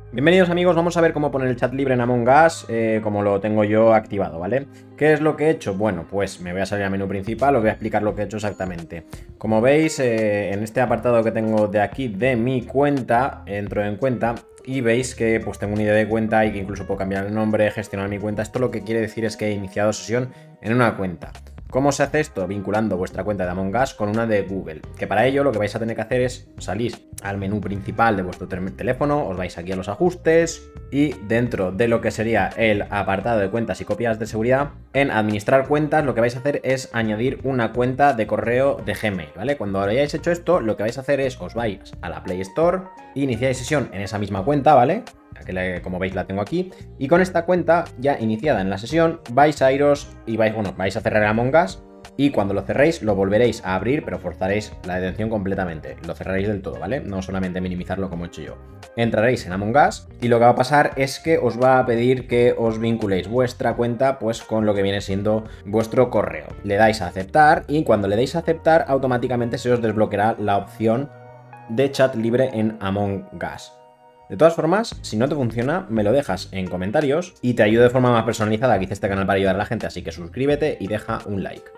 Bienvenidos amigos, vamos a ver cómo poner el chat libre en Among Us, como lo tengo yo activado, ¿vale? ¿Qué es lo que he hecho? Bueno, pues me voy a salir al menú principal, os voy a explicar lo que he hecho exactamente. Como veis, en este apartado que tengo de aquí de mi cuenta, entro en cuenta y veis que pues tengo una idea de cuenta y que incluso puedo cambiar el nombre, gestionar mi cuenta. Esto lo que quiere decir es que he iniciado sesión en una cuenta. ¿Cómo se hace esto? Vinculando vuestra cuenta de Among Us con una de Google. Que para ello lo que vais a tener que hacer es salir al menú principal de vuestro teléfono, os vais aquí a los ajustes y dentro de lo que sería el apartado de cuentas y copias de seguridad, en administrar cuentas lo que vais a hacer es añadir una cuenta de correo de Gmail, ¿vale? Cuando hayáis hecho esto, lo que vais a hacer es os vais a la Play Store, iniciáis sesión en esa misma cuenta, ¿vale? Como veis la tengo aquí, y con esta cuenta ya iniciada en la sesión vais a iros y vais a cerrar el Among Us, y cuando lo cerréis lo volveréis a abrir, pero forzaréis la detención completamente, lo cerraréis del todo, ¿vale? No solamente minimizarlo como he hecho yo. Entraréis en Among Us y lo que va a pasar es que os va a pedir que os vinculéis vuestra cuenta pues con lo que viene siendo vuestro correo. Le dais a aceptar y cuando le deis a aceptar automáticamente se os desbloqueará la opción de chat libre en Among Us. De todas formas, si no te funciona, me lo dejas en comentarios y te ayudo de forma más personalizada, que hice este canal para ayudar a la gente, así que suscríbete y deja un like.